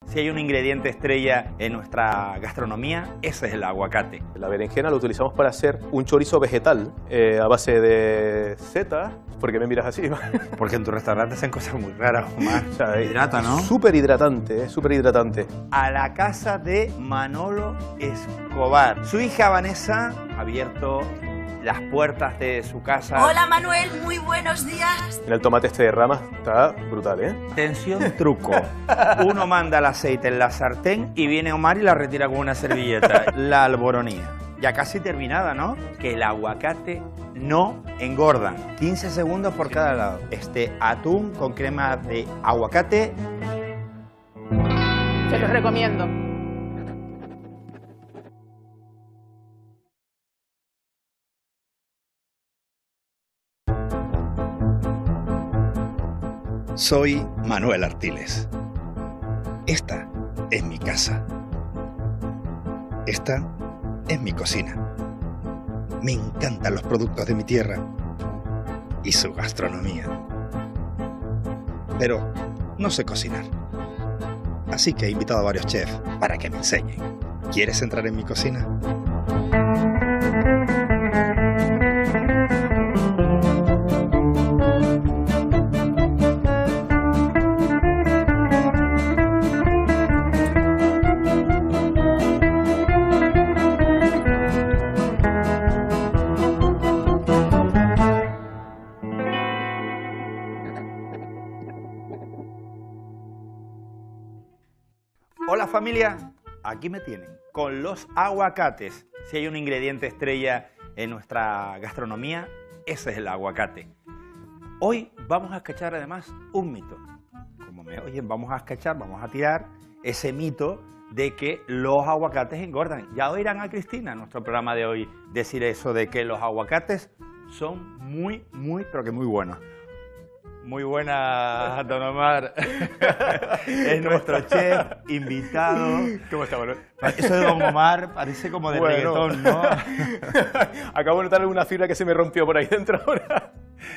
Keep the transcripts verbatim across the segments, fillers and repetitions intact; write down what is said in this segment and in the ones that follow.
Si hay un ingrediente estrella en nuestra gastronomía, ese es el aguacate. La berenjena lo utilizamos para hacer un chorizo vegetal eh, a base de setas. ¿Por qué me miras así? Porque en tu restaurante hacen cosas muy raras, Omar. O sea, hidrata, ¿no? Súper hidratante, súper hidratante. A la casa de Manolo Escobar. Su hija Vanessa ha abierto las puertas de su casa. Hola Manuel, muy buenos días. El tomate este de ramas está brutal, ¿eh? Atención, truco. Uno manda el aceite en la sartén y viene Omar y la retira con una servilleta. La alboronía. Ya casi terminada, ¿no? Que el aguacate no engorda. quince segundos por cada lado. Este atún con crema de aguacate. Se los recomiendo. Soy Manuel Artiles. Esta es mi casa. Esta es mi cocina. Me encantan los productos de mi tierra y su gastronomía. Pero no sé cocinar. Así que he invitado a varios chefs para que me enseñen. ¿Quieres entrar en mi cocina? Hola familia, aquí me tienen con los aguacates. Si hay un ingrediente estrella en nuestra gastronomía, ese es el aguacate. Hoy vamos a escachar además un mito. Como me oyen, vamos a escachar, vamos a tirar ese mito de que los aguacates engordan. Ya oirán a Cristina en nuestro programa de hoy decir eso de que los aguacates son muy, muy, pero que muy buenos. Muy buena, don Omar. Es nuestro chef invitado. ¿Cómo está, Manuel? Eso de don Omar parece como de bueno. reggaetón, ¿no? Acabo de notar una fibra que se me rompió por ahí dentro ahora.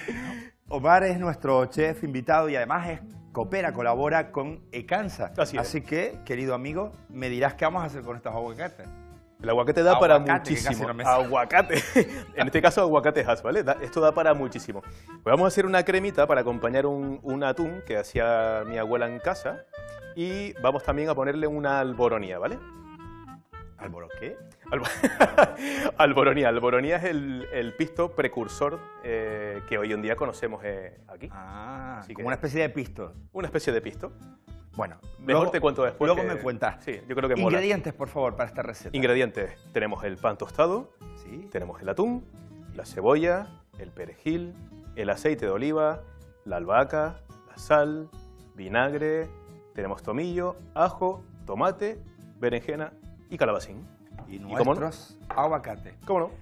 Omar es nuestro chef invitado y además es, coopera, colabora con Ecansa. Así es. Así que, querido amigo, me dirás qué vamos a hacer con estos aguacates. El aguacate da Aguacate, para muchísimo. no me... Aguacate. En este caso, aguacate has, ¿vale? Da, esto da para muchísimo. Pues vamos a hacer una cremita para acompañar un, un atún que hacía mi abuela en casa. Y vamos también a ponerle una alboronía, ¿vale? ¿Alboro qué? Albo... alboronía. Alboronía es el, el pisto precursor eh, que hoy en día conocemos eh, aquí. Ah, Así como que, una especie de pisto. Una especie de pisto. Bueno, mejor luego, te cuento después. Luego que... me cuentas. Sí, yo creo que mola. Ingredientes, por favor, para esta receta. Ingredientes. Tenemos el pan tostado, ¿Sí? tenemos el atún, la cebolla, el perejil, el aceite de oliva, la albahaca, la sal, vinagre, tenemos tomillo, ajo, tomate, berenjena y calabacín. Y cómo no? nuestros aguacates. ¿Cómo no?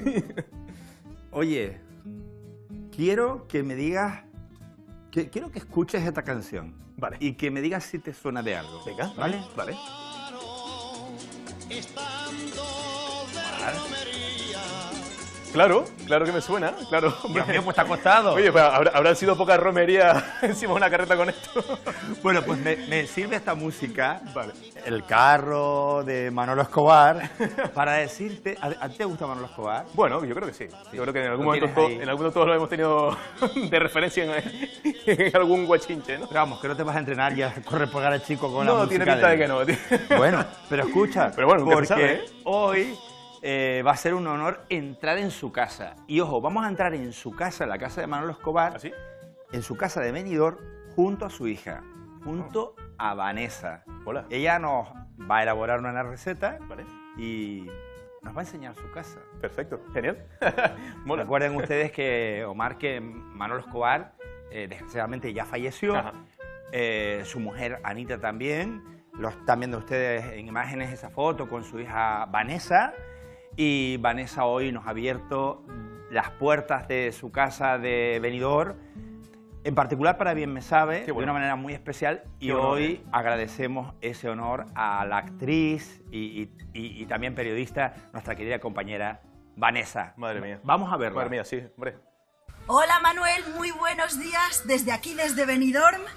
Oye, quiero que me digas, que, quiero que escuches esta canción. Vale. Y que me digas si te suena de algo. Venga, ¿vale? Vale. Claro, claro que me suena, claro. Dios mío, pues está acostado. Oye, pues habrá, habrán sido pocas romerías encima de una carreta con esto. Bueno, pues me, me sirve esta música, Vale. el carro de Manolo Escobar, para decirte, ¿a, a ti te gusta Manolo Escobar? Bueno, yo creo que sí. Sí. Yo creo que en algún Lo momento, tienes todo, ahí. en algún momento todos lo hemos tenido de referencia en, en algún guachinche, ¿no? Pero vamos, que no te vas a entrenar y a correr por el chico con la No, música tiene pinta de de que no. tío. Bueno, pero escucha, Pero bueno, nunca porque se sabe, ¿eh? hoy eh, va a ser un honor entrar en su casa. Y ojo, vamos a entrar en su casa, en la casa de Manolo Escobar, ¿Así? en su casa de Benidorm, junto a su hija, junto a Vanessa. Hola. Ella nos va a elaborar una receta Vale. y nos va a enseñar su casa. Perfecto. Genial. Mola. Recuerden ustedes que Omar, que Manolo Escobar, eh, desgraciadamente ya falleció. Ajá. Eh, su mujer Anita también. Lo están viendo ustedes en imágenes esa foto con su hija Vanessa. Y Vanessa hoy nos ha abierto las puertas de su casa de Benidorm, en particular para Bien Me Sabe, Qué bueno. de una manera muy especial. Y Qué honor, hoy ¿eh? agradecemos ese honor a la actriz y, y- y- y también periodista, nuestra querida compañera Vanessa. Madre mía. Vamos a verla. Madre mía, sí, hombre. Hola Manuel, muy buenos días desde aquí, desde Benidorm.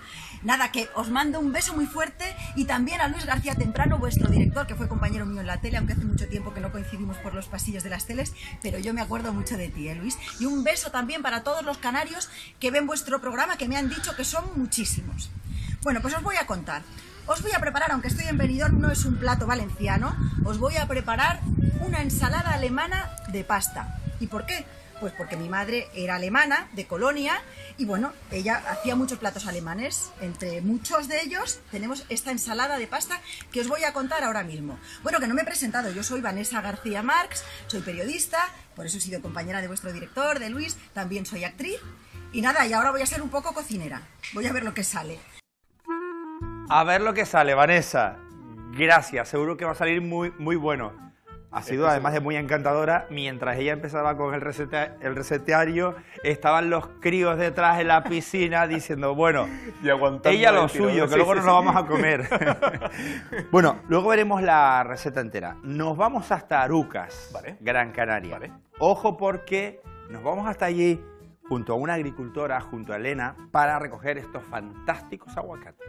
Nada, que os mando un beso muy fuerte y también a Luis García Temprano, vuestro director, que fue compañero mío en la tele, aunque hace mucho tiempo que no coincidimos por los pasillos de las teles, pero yo me acuerdo mucho de ti, ¿eh, Luis? Y un beso también para todos los canarios que ven vuestro programa, que me han dicho que son muchísimos. Bueno, pues os voy a contar. Os voy a preparar, aunque estoy en Benidorm, no es un plato valenciano, os voy a preparar una ensalada alemana de pasta. ¿Y por qué? Pues porque mi madre era alemana, de Colonia, y bueno, ella hacía muchos platos alemanes. Entre muchos de ellos tenemos esta ensalada de pasta que os voy a contar ahora mismo. Bueno, que no me he presentado, yo soy Vanessa García Marx, soy periodista, por eso he sido compañera de vuestro director, de Luis, también soy actriz. Y nada, y ahora voy a ser un poco cocinera, voy a ver lo que sale. A ver lo que sale, Vanessa. Gracias, seguro que va a salir muy, muy bueno. Ha sido, además de muy encantadora, mientras ella empezaba con el, receta, el recetario, estaban los críos detrás en la piscina diciendo, bueno, y ella lo suyo, que sí, luego sí, nos sí. lo vamos a comer. Bueno, luego veremos la receta entera. Nos vamos hasta Arucas, vale. Gran Canaria. Vale. Ojo porque nos vamos hasta allí, junto a una agricultora, junto a Elena, para recoger estos fantásticos aguacates.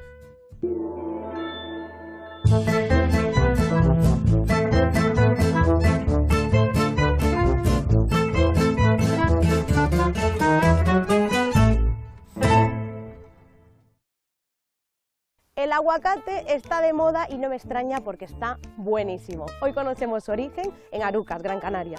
El aguacate está de moda y no me extraña porque está buenísimo. Hoy conocemos su origen en Arucas, Gran Canaria.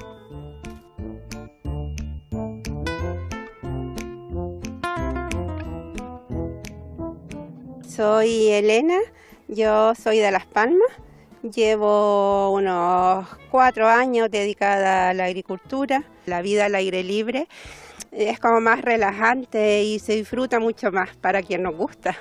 Soy Elena, yo soy de Las Palmas, llevo unos cuatro años dedicada a la agricultura, la vida al aire libre. Es como más relajante y se disfruta mucho más para quien nos gusta.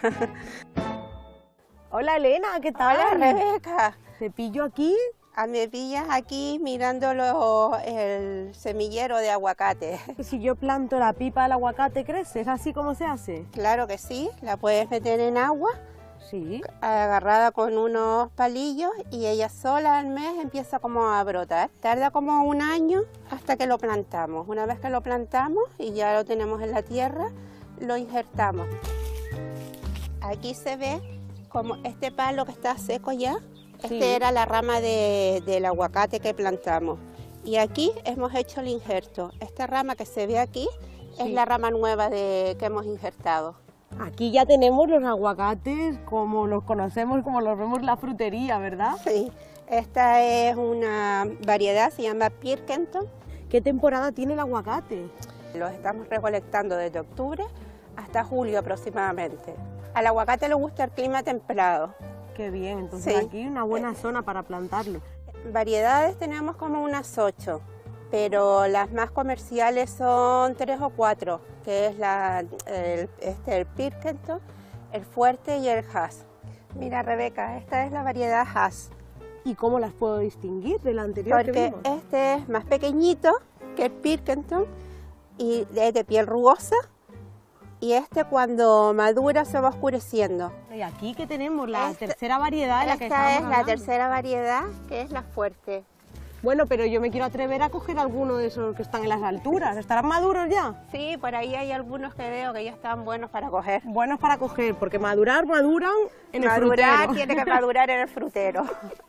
Hola Elena, ¿qué tal? Hola Rebeca. ¿Te pillo aquí? A me pillas aquí mirando lo- el semillero de aguacate. Si yo planto la pipa del aguacate, ¿crece? ¿Es así como se hace? Claro que sí, la puedes meter en agua, Sí. agarrada con unos palillos y ella sola al mes empieza como a brotar. Tarda como un año hasta que lo plantamos. Una vez que lo plantamos y ya lo tenemos en la tierra, lo injertamos. Aquí se ve como este palo que está seco ya. Este Sí. era la rama de- del aguacate que plantamos. Y aquí hemos hecho el injerto. Esta rama que se ve aquí es Sí. la rama nueva de, que hemos injertado. Aquí ya tenemos los aguacates como los conocemos, como los vemos en la frutería, ¿verdad? Sí, esta es una variedad, se llama Pirkenton. ¿Qué temporada tiene el aguacate? Los estamos recolectando desde octubre hasta julio aproximadamente. Al aguacate le gusta el clima templado. Qué bien, entonces Sí. aquí una buena zona para plantarlo. Variedades tenemos como unas ocho, pero las más comerciales son tres o cuatro, que es la, el, este, el Pirkenton, el Fuerte y el Hass. Mira Rebeca, esta es la variedad Hass, ¿Y cómo las puedo distinguir de la anterior que porque vimos? este es más pequeñito que el Pirkenton y es de piel rugosa, y este cuando madura se va oscureciendo. Y aquí que tenemos la Esta- tercera variedad de la que Esta estábamos es la hablando. tercera variedad, que es la Fuerte. Bueno, pero yo me quiero atrever a coger alguno de esos que están en las alturas. ¿Estarán maduros ya? Sí, por ahí hay algunos que veo que ya están buenos para coger. Buenos para coger, porque madurar, maduran en el Madurar frutero. tiene que madurar en el frutero.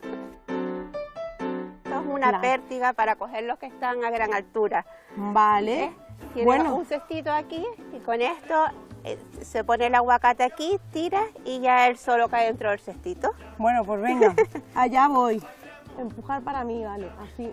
Esto es una Claro. pértiga para coger los que están a gran altura. Vale. ¿Eh? Tiene Bueno. un cestito aquí y con esto eh, se pone el aguacate aquí, tira y ya él solo cae dentro del cestito. Bueno, pues venga, allá voy. Empujar para mí, vale, así.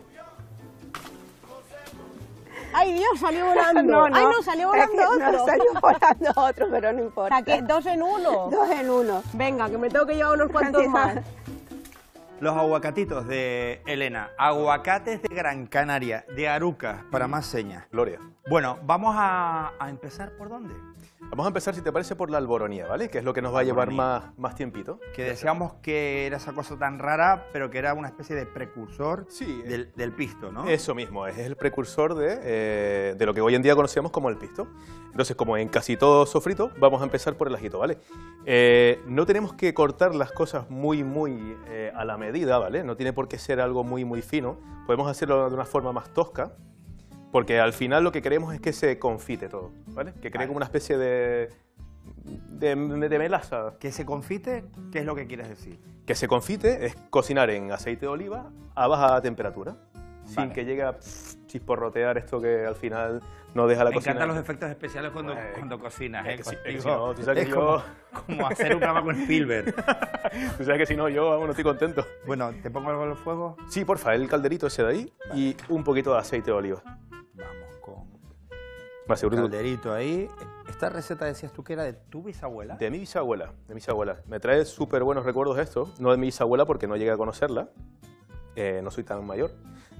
¡Ay, Dios, salió volando! ¡Ay, no, salió es volando que otro! No, salió volando otro, pero no importa. Saqué dos en uno. Dos en uno. Venga, que me tengo que llevar unos cuantos más. Los aguacatitos de Elena, aguacates de Gran Canaria, de Arucas, para más señas. Gloria. Bueno, vamos a, a empezar por dónde. Vamos a empezar, si te parece, por la alboronía, ¿vale? Que es lo que nos va a llevar más, más tiempito. Que decíamos que era esa cosa tan rara, pero que era una especie de precursor Sí, del, del pisto, ¿no? Eso mismo, es el precursor de, eh, de lo que hoy en día conocemos como el pisto. Entonces, como en casi todo sofrito, vamos a empezar por el ajito, ¿vale? Eh, no tenemos que cortar las cosas muy, muy eh, a la medida, ¿vale? No tiene por qué ser algo muy, muy fino. Podemos hacerlo de una forma más tosca, porque al final lo que queremos es que se confite todo, ¿vale? Que cree Vale. como una especie de, de, de melaza. ¿Que se confite? ¿Qué es lo que quieres decir? Que se confite es cocinar en aceite de oliva a baja temperatura, sin Vale. que llegue a chisporrotear esto que al final no deja la Me cocina. encantan los efectos especiales cuando, Pues, cuando cocinas, es ¿eh? que sí, es que Contigo. si no, tú sabes es que como, yo- como hacer un programa con Spielberg. Tú sabes que si no, yo vamos, no estoy contento. Bueno, ¿te pongo algo en el fuego? Sí, porfa, el calderito ese de ahí y un poquito de aceite de oliva. Vamos con Más seguro. calderito ahí. Esta receta decías tú que era de tu bisabuela. De mi bisabuela, de mi bisabuela. Me trae súper buenos recuerdos esto. No de mi bisabuela porque no llegué a conocerla. Eh, no soy tan mayor.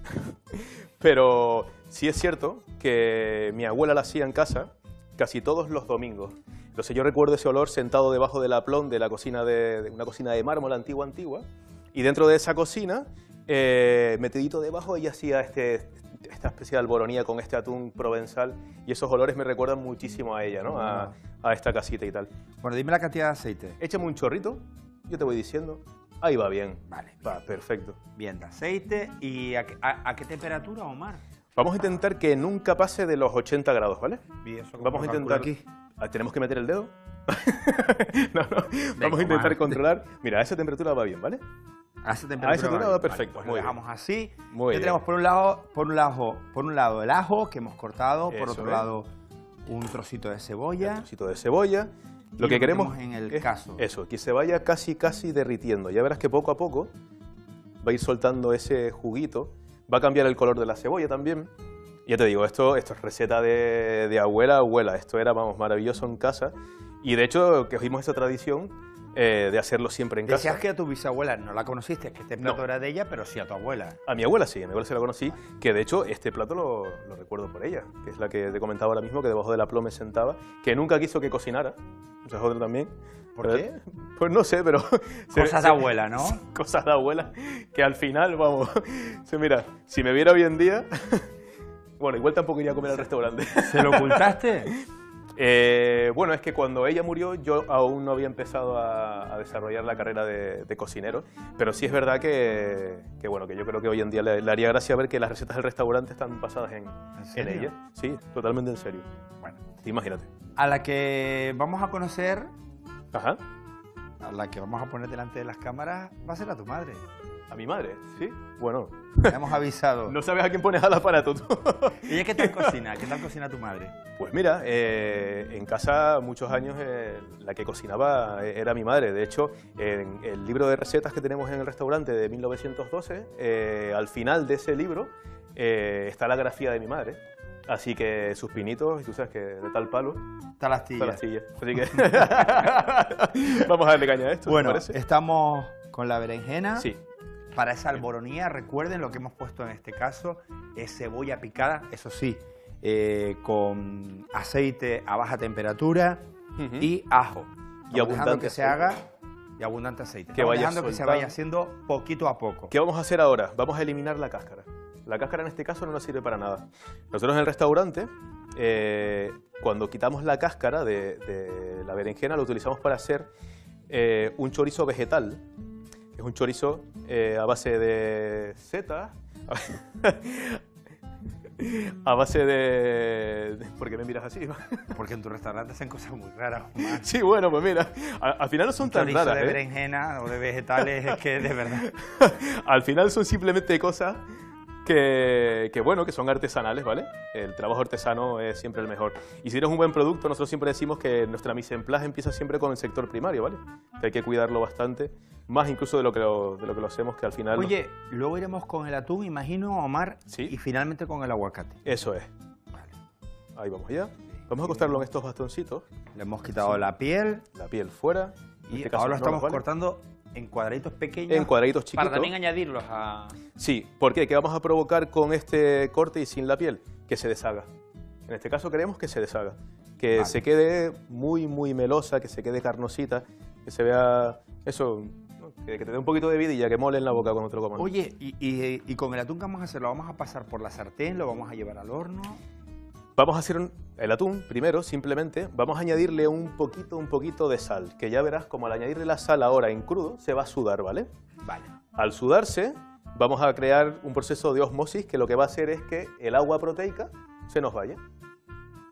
Pero sí es cierto que mi abuela la hacía en casa casi todos los domingos. Entonces yo recuerdo ese olor sentado debajo del aplón de la cocina de, de una cocina de mármol antigua, antigua. Y dentro de esa cocina, eh, metidito debajo, ella hacía este, esta especie de alboronía con este atún provenzal. Y esos olores me recuerdan muchísimo a ella, ¿no? A, a esta casita y tal. Bueno, dime la cantidad de aceite. Échame un chorrito, yo te voy diciendo. Ahí va bien. Vale. Va, perfecto. Bien, de aceite. ¿Y a, qué- a- a qué temperatura, Omar? Vamos a intentar que nunca pase de los ochenta grados, ¿vale? ¿Y eso cómo Vamos a lo calculo intentar... aquí? Ah, ¿tenemos que meter el dedo? no, no. Venga, Vamos a intentar Omar. controlar... Mira, a esa temperatura va bien, ¿vale? A esa A temperatura, esa temperatura vale. va perfecto, Vale, pues muy lo bien. dejamos así. Muy Ya bien. tenemos por un lado, por un lado, por un lado el ajo que hemos cortado, por Eso otro es. lado un trocito de cebolla. Un trocito de cebolla. Y Lo que lo queremos metemos en el es cazo. eso, que se vaya casi, casi derritiendo. Ya verás que poco a poco va a ir soltando ese juguito. Va a cambiar el color de la cebolla también. Ya te digo, esto, esto es receta de, de abuela, abuela. Esto era, vamos, maravilloso en casa. Y de hecho, que cogimos esa tradición eh, de hacerlo siempre en Decías casa. que a tu bisabuela no la conociste, que este plato No. era de ella, pero sí a tu abuela. A mi abuela sí, a mi abuela se la conocí, que de hecho este plato lo, lo recuerdo por ella, que es la que te comentaba ahora mismo, que debajo de la plo me sentaba, que nunca quiso que cocinara, esa es otra también. ¿Por Pero- qué? Pues no sé, pero... se- Cosas se- de abuela, ¿no? Cosas de abuela, que al final, vamos, se mira, si me viera hoy en día, bueno, igual tampoco iría a comer al restaurante. ¿Se lo ocultaste? Eh, bueno, es que cuando ella murió yo aún no había empezado a, a desarrollar la carrera de, de cocinero, pero sí es verdad que, que, bueno, que yo creo que hoy en día le, le haría gracia ver que las recetas del restaurante están basadas en, en serio? ella. Sí, totalmente en serio. Bueno, Imagínate. a la que vamos a conocer, Ajá. a la que vamos a poner delante de las cámaras, va a ser a tu madre. ¿A mi madre? Sí. Bueno, Te hemos avisado. no sabes a quién pones al aparato tú. ¿Y ella qué tal cocina? ¿Qué tal cocina tu madre? Pues mira, eh, en casa muchos años eh, la que cocinaba eh, era mi madre. De hecho, en el libro de recetas que tenemos en el restaurante de mil novecientos doce, eh, al final de ese libro eh, está la grafía de mi madre. Así que sus pinitos, y tú sabes que de tal palo, Está la astilla. tal astilla. Así que vamos a darle caña a esto, ¿te Bueno, parece? estamos con la berenjena. Sí, Para esa alboronía, recuerden lo que hemos puesto en este caso, es cebolla picada, eso sí, eh, con aceite a baja temperatura Ujú. y ajo. Y Estamos dejando abundante que se aceite. haga y abundante aceite. Que Estamos vaya dejando que se soltando. vaya haciendo poquito a poco. ¿Qué vamos a hacer ahora? Vamos a eliminar la cáscara. La cáscara en este caso no nos sirve para nada. Nosotros en el restaurante, eh, cuando quitamos la cáscara de, de la berenjena, lo utilizamos para hacer eh, un chorizo vegetal, que es un chorizo eh, a base de setas, a base de... de- ¿Por qué me miras así? Porque en tu restaurante hacen cosas muy raras. Omar. Sí, bueno, pues mira, a- al final no son Un tan chorizo raras, de ¿eh? berenjena o de vegetales es que de verdad. Al final son simplemente cosas que, que, bueno, que son artesanales, ¿vale? El trabajo artesano es siempre el mejor. Y si eres un buen producto, nosotros siempre decimos que nuestra mise en place empieza siempre con el sector primario, ¿vale? Que hay que cuidarlo bastante, más incluso de lo que lo, de lo, que lo hacemos, que al final... Oye, luego iremos con el atún, imagino, Omar, Sí. y finalmente con el aguacate. Eso es. Ahí vamos allá. Vamos a acostarlo en estos bastoncitos, Le hemos quitado la piel la piel fuera. En y este caso ahora lo no estamos nos vale. cortando en cuadraditos pequeños. En cuadraditos chiquitos. Para también añadirlos a... Sí, ¿por qué? ¿Qué vamos a provocar con este corte y sin la piel? Que se deshaga. En este caso queremos que se deshaga. Que Vale. se quede muy, muy melosa, que se quede carnosita, que se vea eso, ¿no? que, que te dé un poquito de vidilla, que mole en la boca cuando te lo comas. Oye, y, y- y con el atún que vamos a hacer, lo vamos a pasar por la sartén, lo vamos a llevar al horno. Vamos a hacer un- el atún primero, simplemente, vamos a añadirle un poquito, un poquito de sal, que ya verás como al añadirle la sal ahora en crudo, se va a sudar, ¿vale? Vale. Al sudarse, vamos a crear un proceso de osmosis que lo que va a hacer es que el agua proteica se nos vaya.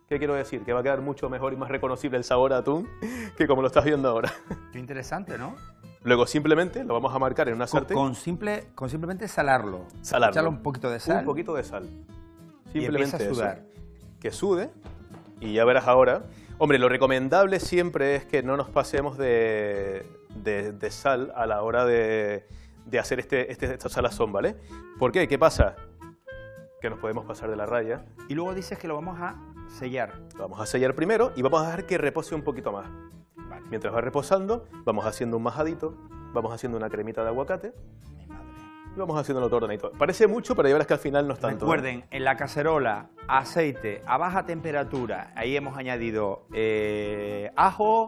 ¿Qué quiero decir? Que va a quedar mucho mejor y más reconocible el sabor a atún que como lo estás viendo ahora. Qué interesante, ¿no? Luego simplemente lo vamos a marcar en una Con, sartén. con simple, con simplemente salarlo. Salarlo. Echarle un poquito de sal. Un poquito de sal. Y empieza a eso. sudar. Que sude y ya verás ahora. Hombre, lo recomendable siempre es que no nos pasemos de, de, de sal a la hora de, de hacer este, este, esta salazón, ¿vale? ¿Por qué? ¿Qué pasa? Que nos podemos pasar de la raya. Y luego dices que lo vamos a sellar. Lo vamos a sellar primero y vamos a dejar que repose un poquito más. Vale. Mientras va reposando, vamos haciendo un majadito, vamos haciendo una cremita de aguacate Mi madre. y vamos haciéndolo todo ordenadito. Parece mucho, pero ya verás que al final no es tanto. Recuerden, en la cacerola, aceite a baja temperatura. Ahí hemos añadido eh, ajo,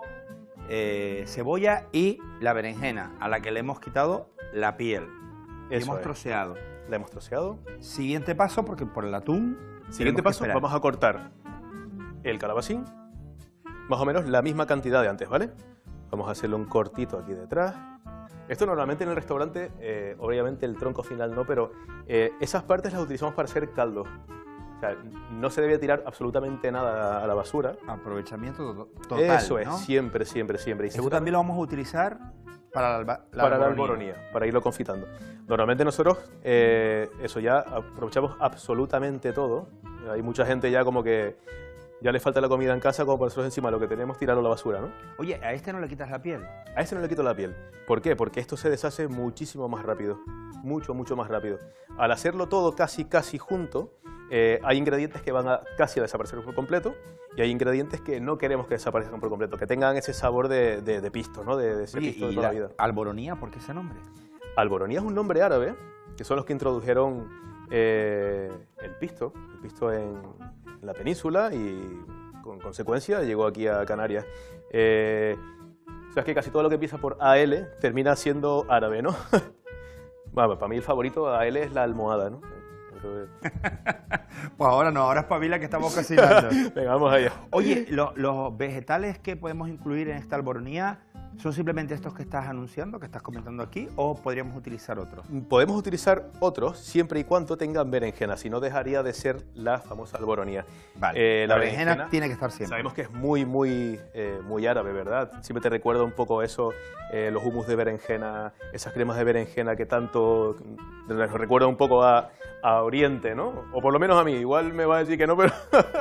eh, cebolla y la berenjena, a la que le hemos quitado la piel. Y Eso hemos es. troceado. La hemos troceado. Siguiente paso, porque por el atún... Siguiente tenemos que paso, esperar. vamos a cortar el calabacín, más o menos la misma cantidad de antes, ¿vale? Vamos a hacerle un cortito aquí detrás. Esto normalmente en el restaurante, eh, obviamente el tronco final no, pero eh, esas partes las utilizamos para hacer caldo. O sea, no se debe tirar absolutamente nada a la basura. Aprovechamiento to- total, Eso es, ¿no? siempre, siempre, siempre. Y si Luego está- también lo vamos a utilizar para la, alba- la para la alboronía. alboronía, para irlo confitando. Normalmente nosotros, eh, eso ya aprovechamos absolutamente todo. Hay mucha gente ya como que ya le falta la comida en casa, como para nosotros encima lo que tenemos tirarlo a la basura, ¿no? Oye, a este no le quitas la piel. A este no le quito la piel. ¿Por qué? Porque esto se deshace muchísimo más rápido. Mucho, mucho más rápido. Al hacerlo todo casi, casi junto, eh, hay ingredientes que van a casi a desaparecer por completo y hay ingredientes que no queremos que desaparezcan por completo, que tengan ese sabor de, de, de pisto, ¿no? De, de ese Oye, pisto de ¿y toda la la vida. alboronía por qué ese nombre? Alboronía es un nombre árabe, que son los que introdujeron eh, el pisto, el pisto en, en la península y con consecuencia llegó aquí a Canarias. Eh, o sea, es que casi todo lo que empieza por A L termina siendo árabe, ¿no? Bueno, para mí el favorito A L es la almohada, ¿no? Creo que- Pues ahora no, ahora es pabila que estamos cocinando. Venga, vamos allá. Oye, lo- los vegetales que podemos incluir en esta alboronía son simplemente estos que estás anunciando, que estás comentando aquí, o podríamos utilizar otros. Podemos utilizar otros siempre y cuando tengan berenjena, si no dejaría de ser la famosa alboronía. Vale, Eh, la berenjena tiene que estar siempre. Sabemos que es muy, muy, eh, muy árabe, ¿verdad? Siempre te recuerda un poco eso, eh, los humus de berenjena, esas cremas de berenjena que tanto les recuerda un poco a, a Oriente, ¿no? O por lo menos a mí, igual me va a decir que no, pero...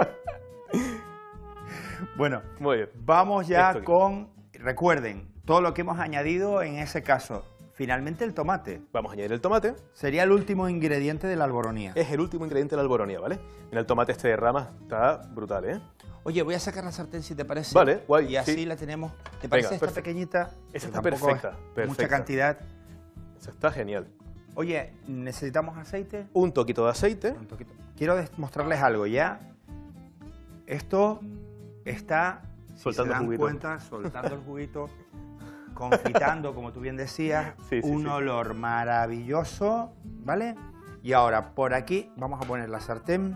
Bueno, Muy bien. vamos ya Esto aquí. con, recuerden, todo lo que hemos añadido en ese caso. Finalmente el tomate. Vamos a añadir el tomate. Sería el último ingrediente de la alboronía. Es el último ingrediente de la alboronía, ¿vale? Mira, el tomate este de ramas está brutal, ¿eh? Oye, voy a sacar la sartén si te parece. Vale, guay, Y así sí. la tenemos. ¿Te parece Venga, esta perfecto. pequeñita? Esa Que está tampoco perfecta, es Mucha perfecta. cantidad. Eso está genial. Oye, ¿necesitamos aceite? Un toquito de aceite. Un poquito. Quiero des- mostrarles algo ya. Esto está, si Soltando se dan juguito. cuenta, soltando el juguito, confitando, como tú bien decías, Sí, sí, un sí. olor maravilloso, ¿vale? Y ahora, por aquí, vamos a poner la sartén.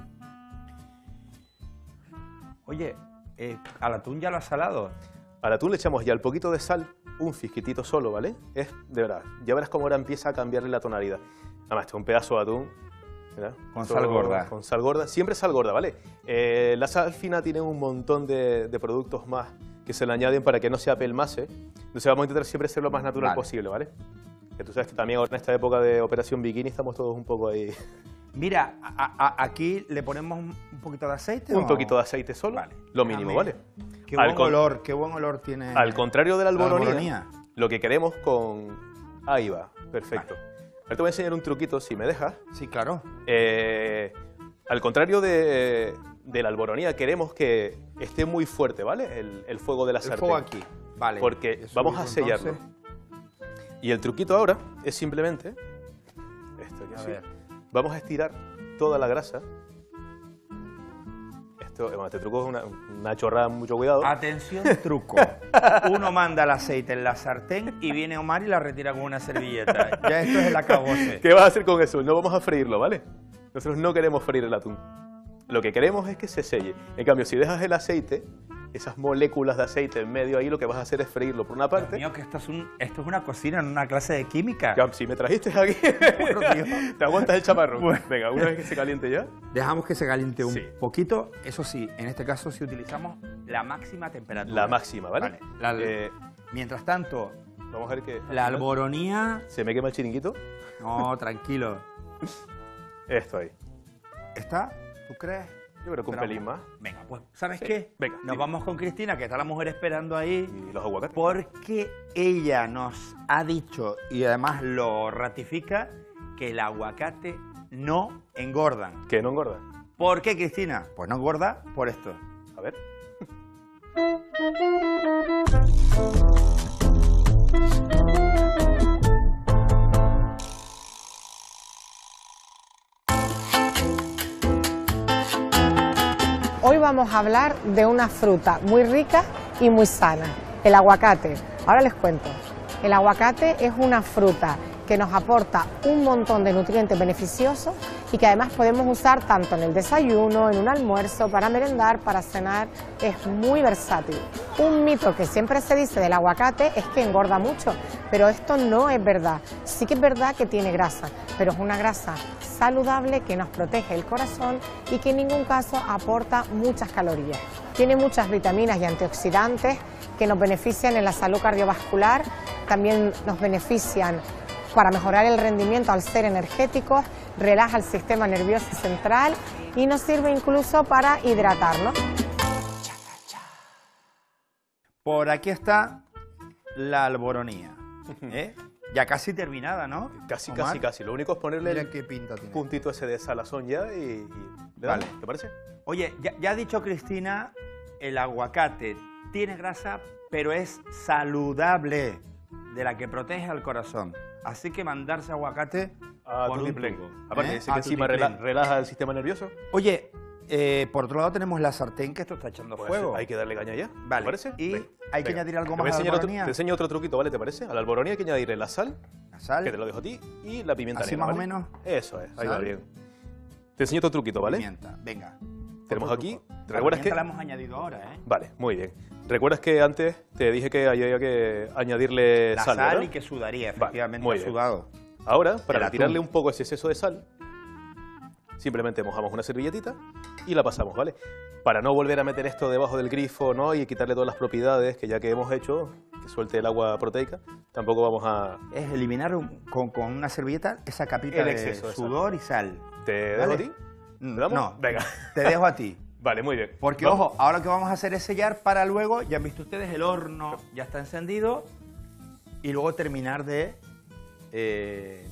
Oye, eh, al atún ya lo has salado. Al atún le echamos ya el poquito de sal, un fisquitito solo, ¿vale? Es, de verdad, ya verás cómo ahora empieza a cambiarle la tonalidad. Además, este es un pedazo de atún. ¿verdad? Con Esto- sal gorda. Con sal gorda, siempre sal gorda, ¿vale? Eh, la sal fina tiene un montón de, de productos más que se le añaden para que no se apelmase. Entonces vamos a intentar siempre ser lo más natural Vale. posible, ¿vale? Que tú sabes que también ahora en esta época de Operación Bikini estamos todos un poco ahí... Mira, a- a- aquí le ponemos un un poquito de aceite. un o- toquito de aceite solo, Vale. lo mínimo, Déjame- ¿vale? Qué Al buen con- olor, qué buen olor tiene. Al contrario de la la alboronía, alboronía. lo que queremos con... Ahí va, perfecto. Ahora te voy a enseñar un truquito, si me dejas. Sí, claro. Eh, al contrario de, de la alboronía, queremos que esté muy fuerte, ¿vale? El, el fuego de la El sartén. fuego aquí. Vale. Porque Eso vamos digo, a sellarlo. entonces. Y el truquito ahora es simplemente... Esto que A sí. ver. Vamos a estirar toda la grasa. Esto, bueno, este truco es una, una chorrada, mucho cuidado. Atención, truco. Uno manda el aceite en la sartén y viene Omar y la retira con una servilleta. Ya esto es el acabose. ¿Qué vas a hacer con eso? No vamos a freírlo, ¿vale? Nosotros no queremos freír el atún. Lo que queremos es que se selle. En cambio, si dejas el aceite, esas moléculas de aceite en medio ahí, lo que vas a hacer es freírlo por una Dios parte. mío, que esto es, un, esto es una cocina en una clase de química. Ya, si me trajiste aquí, te aguantas el chaparrón. Bueno. Venga, una vez que se caliente ya. Dejamos que se caliente un Sí. poquito. Eso sí, en este caso si utilizamos la máxima temperatura. La máxima, ¿vale? Vale. La- Eh, mientras tanto, vamos a ver que... la alboronía... ¿Se me quema el chiringuito? No, tranquilo. Esto ahí. ¿Está? ¿Tú crees? Yo creo que un Pero- pelín más. Venga, pues, ¿sabes Sí. qué? Venga, Nos dime. vamos con Cristina, que está la mujer esperando ahí, Y los aguacates. porque ella nos ha dicho, y además lo ratifica, que el aguacate no engordan. Que no engorda. ¿Por qué, Cristina? Pues no engorda por esto. A ver. Hoy vamos a hablar de una fruta muy rica y muy sana, el aguacate. Ahora les cuento. El aguacate es una fruta que nos aporta un montón de nutrientes beneficiosos y que además podemos usar tanto en el desayuno, en un almuerzo, para merendar, para cenar. Es muy versátil. Un mito que siempre se dice del aguacate es que engorda mucho, pero esto no es verdad. Sí que es verdad que tiene grasa, pero es una grasa saludable que nos protege el corazón y que en ningún caso aporta muchas calorías. Tiene muchas vitaminas y antioxidantes que nos benefician en la salud cardiovascular, también nos benefician para mejorar el rendimiento al ser energéticos, relaja el sistema nervioso central y nos sirve incluso para hidratarnos. Por aquí está la alboronía. ¿eh? Ya casi terminada, ¿no? Casi, Omar? casi, casi. Lo único es ponerle Mira el qué pinta tiene. puntito ese de salazón ya y... y le Vale. damos, ¿te parece? Oye, ya, ya ha dicho Cristina, el aguacate tiene grasa, pero es saludable, de la que protege al corazón. Así que mandarse aguacate Ah, por un tutiplén. tubo, Aparte, ¿eh? ese A que encima tutiplén. rela- relaja el sistema nervioso. Oye, eh, por otro lado tenemos la sartén, que esto está echando Pues fuego. hay que darle caña ya. Vale. ¿Te parece? Y Venga, hay que venga. añadir algo Te voy más a a la enseñar otro- alboronía. Te enseño otro truquito, ¿vale? ¿Te parece? A la alboronía hay que añadirle la sal, La sal. que te lo dejo a ti, y la pimienta Así negra, más o ¿vale? menos. Eso es, ahí va Sal. bien. Te enseño otro truquito, ¿vale? Pimienta. Venga. Tenemos Otro aquí, truco. La ¿recuerdas pimienta que- la hemos añadido ahora, ¿eh? Vale, muy bien. ¿Recuerdas que antes te dije que había que añadirle La sal, sal, ¿verdad? y que sudaría, Vale, efectivamente, muy ha bien. sudado. Ahora, para El retirarle atún. un poco ese exceso de sal, simplemente mojamos una servilletita y la pasamos, ¿vale? Para no volver a meter esto debajo del grifo, ¿no? Y quitarle todas las propiedades que ya que hemos hecho, que suelte el agua proteica, tampoco vamos a... Es eliminar un- con, con una servilleta esa capita El de exceso de sal. sudor y sal. ¿Te dejo ¿Vale? a ti? Mm, ¿Te damos? No, Venga. te dejo a ti. Vale, muy bien. Porque, Vamos. ojo, ahora lo que vamos a hacer es sellar para luego, ya han visto ustedes, el horno ya está encendido, y luego terminar de, eh,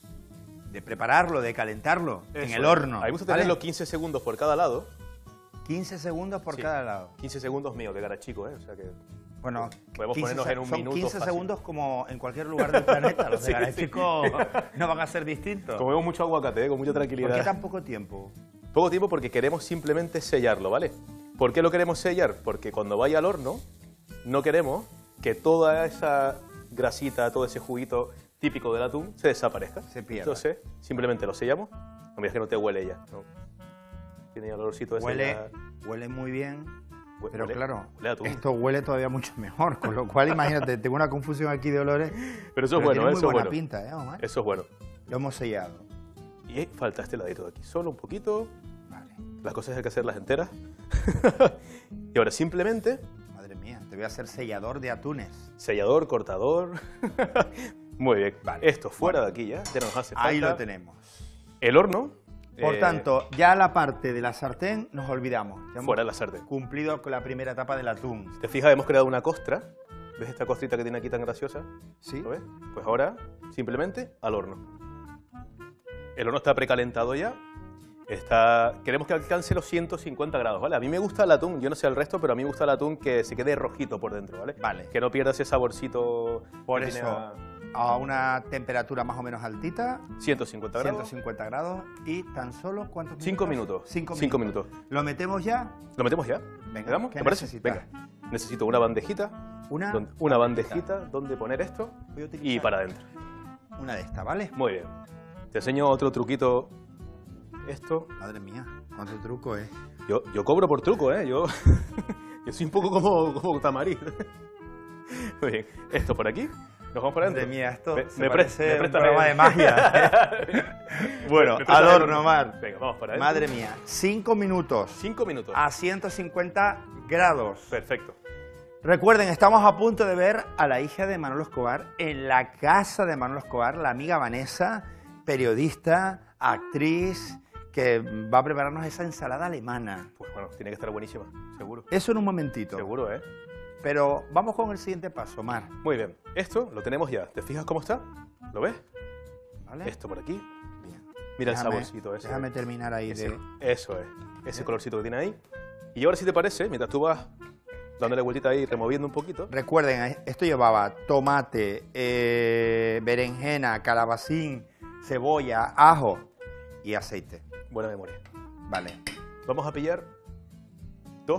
de prepararlo, de calentarlo en Eso el es. horno. A mí me gusta ¿vale? tenerlo quince segundos por cada lado. quince segundos por Sí. cada lado. quince segundos mío, de cara chico, ¿eh? O sea que... Bueno, Podemos quince ponernos se- en un son minuto quince fácil. segundos como en cualquier lugar del planeta. Los de Sí, Galáctico sí. no van a ser distintos. Comemos mucho aguacate, ¿eh? Con mucha ¿Por tranquilidad. qué tan poco tiempo? Poco tiempo porque queremos simplemente sellarlo, ¿vale? ¿Por qué lo queremos sellar? Porque cuando vaya al horno, no queremos que toda esa grasita, todo ese juguito típico del atún se desaparezca. Se pierda. Entonces, simplemente lo sellamos. No me digas que no te huele ya, ¿no? Tiene el olorcito ese Huele, ya- huele muy bien, Hue- pero huele- claro, huele a atún. esto huele todavía mucho mejor, con lo cual imagínate, tengo una confusión aquí de olores. Pero eso pero es bueno, tiene ¿eh? muy Eso es buena bueno. pinta, ¿eh, Omar? Eso es bueno. Lo hemos sellado. Y falta este ladito de aquí. Solo un poquito. Vale. Las cosas hay que hacerlas enteras. Y ahora simplemente Madre mía, te voy a hacer sellador de atunes. sellador, cortador. Muy bien. Vale. Esto fuera de aquí ya. Ya no nos hace falta. Ahí lo tenemos. El horno. Por eh, tanto, ya la parte de la sartén nos olvidamos. Ya hemos fuera de la sartén. cumplido con la primera etapa del atún. Si te fijas, hemos creado una costra. ¿Ves esta costrita que tiene aquí tan graciosa? ¿Sí? ¿Lo ves? Pues ahora, simplemente, al horno. El horno está precalentado ya. Está... Queremos que alcance los ciento cincuenta grados, ¿vale? A mí me gusta el atún, yo no sé el resto, pero a mí me gusta el atún que se quede rojito por dentro, ¿vale? Vale. Que no pierda ese saborcito. Por que eso, tiene a a una temperatura más o menos altita, ciento cincuenta grados. ciento cincuenta grados, y tan solo, ¿cuántos minutos? Cinco minutos. Cinco, Cinco minutos. minutos. ¿Lo metemos ya? ¿Lo metemos ya? Venga, ¿Le damos? ¿qué ¿Te parece? necesitas? Venga. Necesito una bandejita. Una, Donde- una bandejita donde poner esto Voy a utilizar y para adentro. una de estas, ¿vale? Muy bien. Te enseño otro truquito. Esto. Madre mía, cuánto truco es. Yo, yo cobro por truco, ¿eh? Yo, Yo soy un poco como, como tamarí. Muy bien. Esto por aquí. Nos vamos para adentro. Madre mía, esto me, se me parece pre- me un presta programa el- de magia. Bueno, Me presta adorno, el- Omar. Venga, vamos para adentro. Madre mía, cinco minutos Cinco minutos. a ciento cincuenta grados. Perfecto. Recuerden, estamos a punto de ver a la hija de Manolo Escobar en la casa de Manolo Escobar, la amiga Vanessa, periodista, actriz, que va a prepararnos esa ensalada alemana. Pues bueno, tiene que estar buenísima, seguro. Eso en un momentito. Seguro, ¿eh? Pero vamos con el siguiente paso, Omar. Muy bien. Esto lo tenemos ya. ¿Te fijas cómo está? ¿Lo ves? ¿Vale? Esto por aquí. Bien. Mira Déjame- el saborcito ese. Déjame terminar ahí Ese- de... Eso es. Ese colorcito que tiene ahí. Y ahora, si te parece, mientras tú vas dándole vueltita ahí, removiendo un poquito. Recuerden, eh, esto llevaba tomate, eh, berenjena, calabacín, cebolla, ajo y aceite. Buena memoria. Vale. Vamos a pillar dos.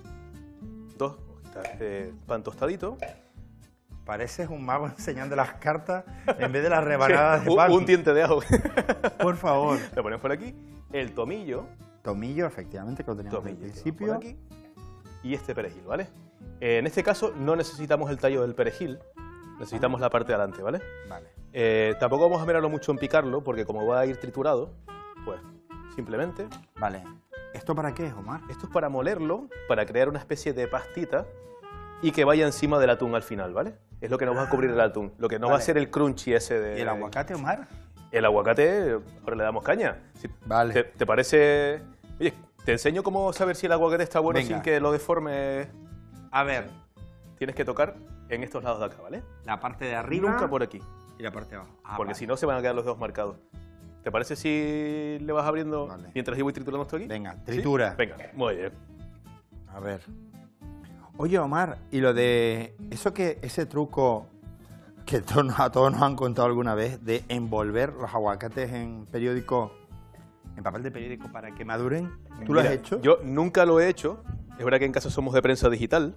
Dos hojitas de pan tostadito. Pareces un mago enseñando las cartas en vez de las rebanadas Sí, de un, pan. un diente de ajo. Por favor. Lo ponemos por aquí. El tomillo. Tomillo, efectivamente, que lo teníamos al Tomillo. principio. Por aquí. Y este perejil, ¿vale? Eh, en este caso no necesitamos el tallo del perejil. Necesitamos la parte de adelante, ¿vale? Vale. Eh, tampoco vamos a mirarlo mucho en picarlo, porque como va a ir triturado, pues simplemente... Vale. ¿Esto para qué es, Omar? Esto es para molerlo, para crear una especie de pastita y que vaya encima del atún al final, ¿vale? Es lo que nos va a cubrir el atún, lo que nos va a Vale. hacer el crunchy ese de... ¿Y el aguacate, Omar? El aguacate, ahora le damos caña. Si Vale. ¿Te, te parece...? Oye, te enseño cómo saber si el aguacate está bueno Venga. sin que lo deforme. A ver, Tienes que tocar en estos lados de acá, ¿vale? la parte de arriba Nunca por aquí, y la parte de abajo. Ah, porque vale. si no se van a quedar los dedos marcados. ¿Te parece si le vas abriendo Vale. mientras yo voy triturando esto aquí? Venga, ¿Sí? tritura. Venga, muy bien. A ver. Oye, Omar, y lo de eso que ese truco que todos, a todos nos han contado alguna vez de envolver los aguacates en periódico, en papel de periódico para que maduren, ¿tú lo has Mira, hecho? Yo nunca lo he hecho. Es verdad que en casa somos de prensa digital.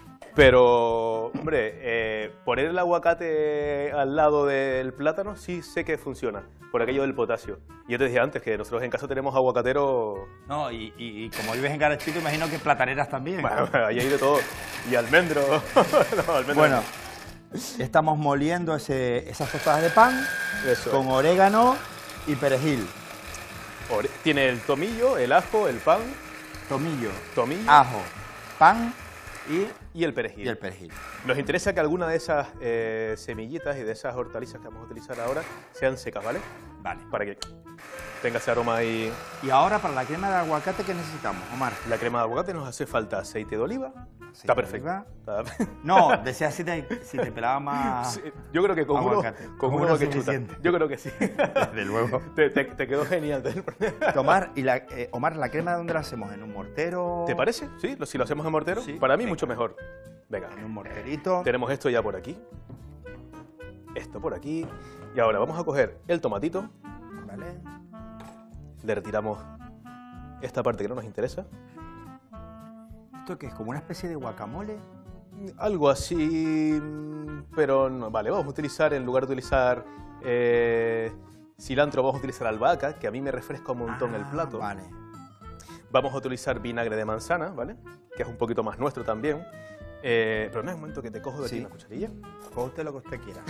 Pero, hombre, eh, poner el aguacate al lado del plátano sí sé que funciona, por aquello del potasio. Y yo te dije antes que nosotros en casa tenemos aguacateros, No, y, y- y como vives en Garachito, imagino que plataneras también. bueno, ahí hay de todo. Y almendro. No, almendro Bueno, no. estamos moliendo ese- esas tostadas de pan Eso con orégano y perejil. es. Ore- Tiene el tomillo, el ajo, el pan, Tomillo, tomillo ajo, pan y, y el perejil. y el perejil. Nos interesa que alguna de esas eh, semillitas y de esas hortalizas que vamos a utilizar ahora sean secas, ¿vale? Vale. Para que tenga ese aroma ahí. Y ahora para la crema de aguacate, ¿qué necesitamos, Omar? La crema de aguacate nos hace falta aceite de oliva. Aceite Está de perfecto. oliva. Está- No, decía si te, si te pelaba más... Sí, yo creo que con uno, Aguacate. con Con uno uno que es chuta. suficiente. Yo creo que sí. Desde luego. Te, te- te quedó genial. Omar, ¿y la, eh, Omar, ¿la crema de dónde la hacemos? ¿En un mortero? ¿Te parece? Sí, lo- si lo hacemos en mortero, Sí. para mí Venga. mucho mejor. Venga, En un morterito. tenemos esto ya por aquí. Esto por aquí. Y ahora vamos a coger el tomatito. Vale. Le retiramos esta parte que no nos interesa. ¿Esto qué es? ¿Como una especie de guacamole? Algo así, mm, pero no. Vale, vamos a utilizar, en lugar de utilizar eh, cilantro, vamos a utilizar albahaca, que a mí me refresca un montón el Ah, plato. Vale. Vamos a utilizar vinagre de manzana, ¿vale? Que es un poquito más nuestro también. Eh, pero no es momento que te cojo de aquí Sí. una cucharilla. Coge usted lo que usted quiera.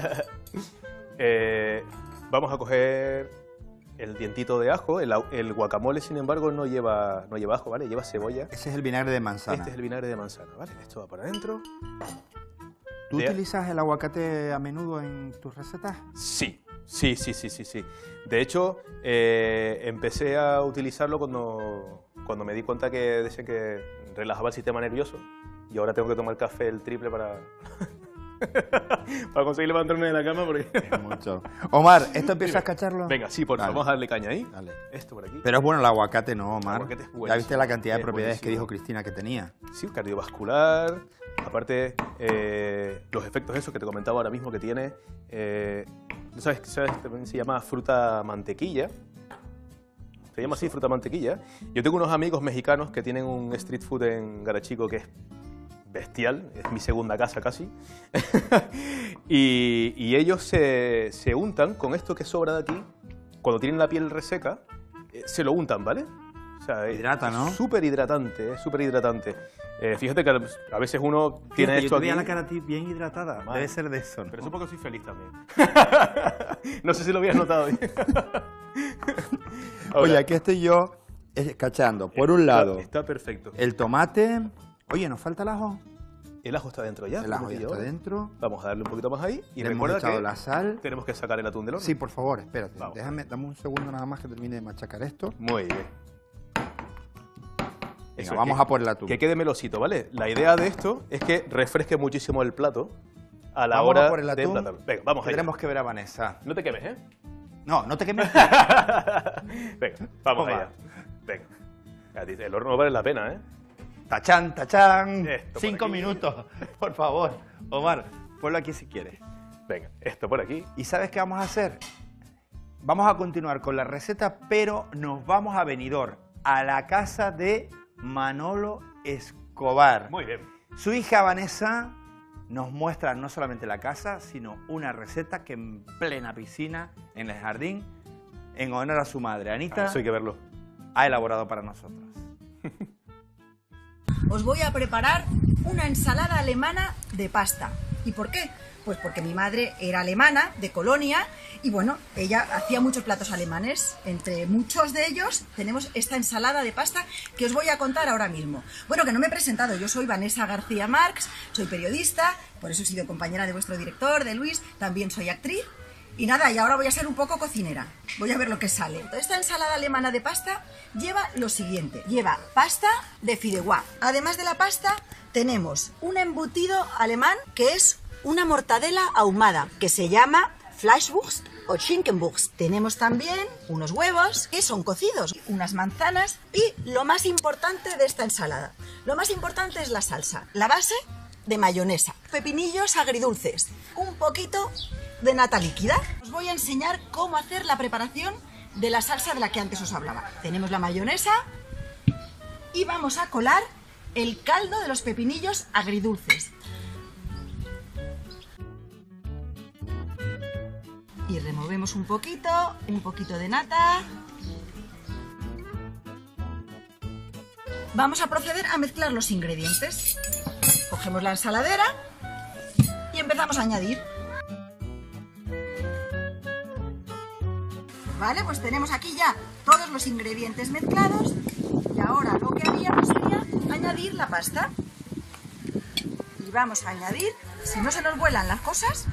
Eh, vamos a coger el dientito de ajo. El, au- el guacamole, sin embargo, no lleva, no lleva ajo, ¿vale? Lleva cebolla. Ese es el vinagre de manzana. Este es el vinagre de manzana, ¿vale? Esto va para adentro. ¿Tú de- utilizas el aguacate a menudo en tus recetas? Sí, sí, sí, sí, sí, sí. De hecho, eh, empecé a utilizarlo cuando, cuando me di cuenta que decía que relajaba el sistema nervioso y ahora tengo que tomar café el triple para, para conseguir levantarme de la cama porque... Es mucho. Omar, ¿esto empiezas a cacharlo? Venga, sí, por Vale. vamos a darle caña ahí. Dale. Esto por aquí. Pero es bueno el aguacate, ¿no, Omar? aguacate es Ya buenísimo. viste la cantidad de Es propiedades que buenísimo. dijo Cristina que tenía. Sí, cardiovascular. Aparte, eh, los efectos esos que te comentaba ahora mismo que tiene. Eh, ¿no sabes, sabes? También se llama fruta mantequilla. Se llama así, fruta mantequilla. Yo tengo unos amigos mexicanos que tienen un street food en Garachico que es bestial, es mi segunda casa casi. y, y ellos se, se untan con esto que sobra de aquí, cuando tienen la piel reseca, eh, se lo untan, ¿vale? O sea, es Hidrata, ¿no? Súper hidratante, es súper hidratante. Eh, fíjate que a veces uno tiene Fíjate, esto yo te aquí. veía la cara a ti bien hidratada. Mal. Debe ser de eso, ¿no? Pero supongo que soy feliz también. No sé si lo habías notado. Oye, aquí estoy yo escachando. Por un lado, Está, está perfecto. el tomate. Oye, nos falta el ajo. El ajo está dentro ya. El ajo ya un poquillo está ahora. dentro. Vamos a darle un poquito más ahí. Y Le hemos recuerda echado que la sal. tenemos que sacar el atún del horno. Sí, por favor, espérate. Vamos. Déjame, dame un segundo nada más que termine de machacar esto. Muy bien. Venga, Eso es, vamos que- a por el atún. Que quede melosito, ¿vale? La idea de esto es que refresque muchísimo el plato a la Vamos hora a por el de atún. emplatarlo. Venga, vamos que allá. tenemos que ver a Vanessa. No te quemes, ¿eh? No, no te quemes. Venga, vamos Toma. allá. Venga. A ti, el horno no vale la pena, ¿eh? Tachán, tachán. Esto por Cinco aquí. minutos, por favor. Omar, ponlo aquí si quieres. Venga, esto por aquí. ¿Y sabes qué vamos a hacer? Vamos a continuar con la receta, pero nos vamos a Benidorm, a la casa de Manolo Escobar. Muy bien. Su hija Vanessa nos muestra no solamente la casa, sino una receta que en plena piscina, en el jardín, en honor a su madre, Anita, Eso hay que verlo. ha elaborado para nosotros. Os voy a preparar una ensalada alemana de pasta. ¿Y por qué? Pues porque mi madre era alemana, de Colonia, y bueno, ella hacía muchos platos alemanes. Entre muchos de ellos tenemos esta ensalada de pasta que os voy a contar ahora mismo. Bueno, que no me he presentado, yo soy Vanessa García Marx, soy periodista, por eso he sido compañera de vuestro director, de Luis, también soy actriz. Y nada, y ahora voy a ser un poco cocinera. Voy a ver lo que sale. Esta ensalada alemana de pasta lleva lo siguiente. Lleva pasta de fideuá. Además de la pasta, tenemos un embutido alemán que es una mortadela ahumada, que se llama Fleischwurst o Schinkenwurst. Tenemos también unos huevos que son cocidos, unas manzanas y lo más importante de esta ensalada. Lo más importante es la salsa. La base de mayonesa, pepinillos agridulces, un poquito de nata líquida. Os voy a enseñar cómo hacer la preparación de la salsa de la que antes os hablaba. Tenemos la mayonesa y vamos a colar el caldo de los pepinillos agridulces. Y removemos un poquito, un poquito de nata. Vamos a proceder a mezclar los ingredientes. Cogemos la ensaladera y empezamos a añadir. Vale, pues tenemos aquí ya todos los ingredientes mezclados y ahora lo que haríamos sería añadir la pasta. Y vamos a añadir, si no se nos vuelan las cosas,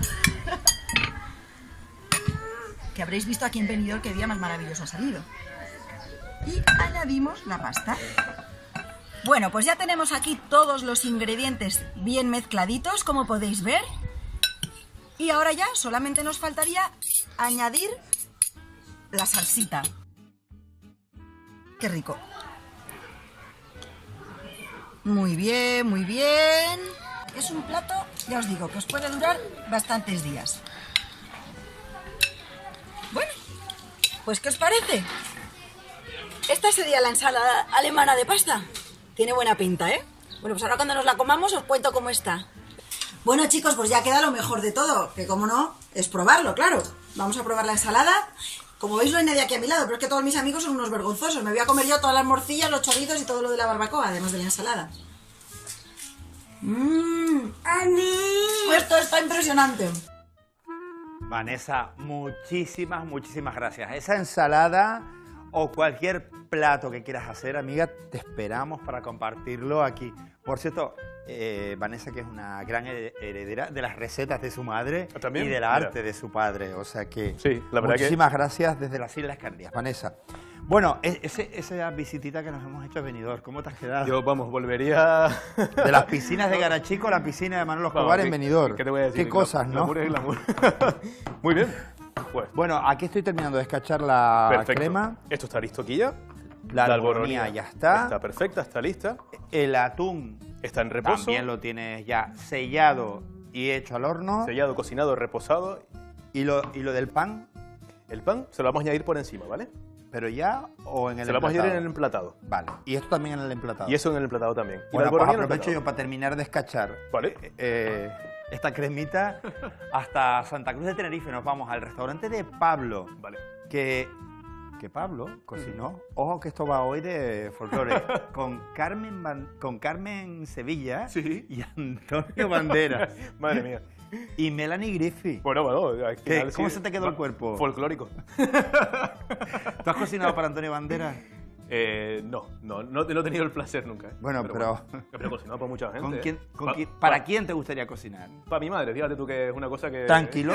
que habréis visto aquí en Benidorm qué día más maravilloso ha salido. Y añadimos la pasta. Bueno, pues ya tenemos aquí todos los ingredientes bien mezcladitos, como podéis ver. Y ahora ya solamente nos faltaría añadir la salsita. ¡Qué rico! Muy bien, muy bien. Es un plato, ya os digo, que os puede durar bastantes días. Bueno, pues ¿qué os parece? Esta sería la ensalada alemana de pasta. Tiene buena pinta, ¿eh? Bueno, pues ahora cuando nos la comamos os cuento cómo está. Bueno, chicos, pues ya queda lo mejor de todo, que como no, es probarlo, claro. Vamos a probar la ensalada. Como veis, no hay nadie aquí a mi lado, pero es que todos mis amigos son unos vergonzosos. Me voy a comer yo todas las morcillas, los chorritos y todo lo de la barbacoa, además de la ensalada. ¡Mmm! Esto está impresionante. Vanessa, muchísimas, muchísimas gracias. Esa ensalada o cualquier plato que quieras hacer, amiga, te esperamos para compartirlo aquí. Por cierto, eh, Vanessa, que es una gran heredera de las recetas de su madre ¿También? y del Mira. arte de su padre. O sea que Sí, la verdad que- muchísimas gracias desde las Islas Canarias, Vanessa. Bueno, e- ese, esa visitita que nos hemos hecho a Benidorm, ¿cómo te has quedado? Yo, vamos, volvería... De las piscinas de Garachico a la piscina de Manolo Escobar Vamos, en ¿qué- Benidorm. ¿Qué te voy a decir? Qué cosas, ¿no? Glamour es glamour. Muy bien. Pues, Bueno, aquí estoy terminando de escachar la perfecto. crema. Esto está listo aquí ya. La albonía ya está. Está perfecta, está lista. El atún Está en reposo. también lo tienes ya sellado y hecho al horno. Sellado, cocinado, reposado. Y lo, y lo del pan, El pan se lo vamos a añadir por encima, ¿vale? pero ya o en el Se lo vamos a añadir en el emplatado. emplatado. Vale, y esto también en el emplatado. Y eso en el emplatado también. Y Bueno, la pues albonía en el aprovecho yo emplatado. para terminar de escachar Vale. eh, esta cremita hasta Santa Cruz de Tenerife. Nos vamos al restaurante de Pablo, Vale. que, que Pablo cocinó, ojo que esto va hoy de folclore, con Carmen, Ban- con Carmen Sevilla Sí. y Antonio Banderas. Madre mía. Y Melanie Griffith. Bueno, bueno, al ¿Qué? final ¿Cómo sí, se te quedó va- el cuerpo? Folclórico. ¿Tú has cocinado para Antonio Banderas? Eh, no, no, no, no he tenido el placer nunca. ¿eh? Bueno, pero- bueno, pero he cocinado para mucha gente. ¿Con ¿eh? quién, con Pa- quién- pa- ¿Para quién te gustaría cocinar? Para mi madre, fíjate tú que es una cosa que... Tranquilo.